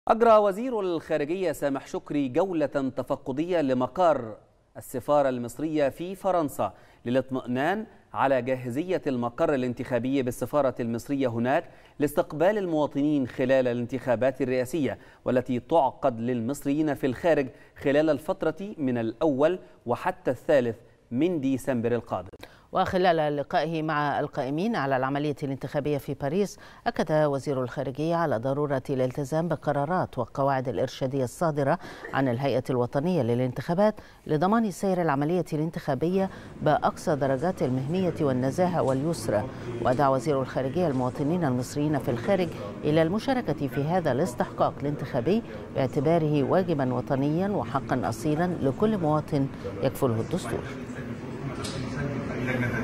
أجرى وزير الخارجية سامح شكري جولة تفقدية لمقر السفارة المصرية في فرنسا للاطمئنان على جاهزية المقر الانتخابي بالسفارة المصرية هناك لاستقبال المواطنين خلال الانتخابات الرئاسية والتي تعقد للمصريين في الخارج خلال الفترة من الأول وحتى الثالث من ديسمبر القادم. وخلال لقائه مع القائمين على العملية الانتخابية في باريس، أكد وزير الخارجية على ضرورة الالتزام بالقرارات والقواعد الإرشادية الصادرة عن الهيئة الوطنية للانتخابات لضمان سير العملية الانتخابية بأقصى درجات المهنية والنزاهة واليسر. ودعا وزير الخارجية المواطنين المصريين في الخارج إلى المشاركة في هذا الاستحقاق الانتخابي باعتباره واجبا وطنيا وحقا أصيلا لكل مواطن يكفله الدستور.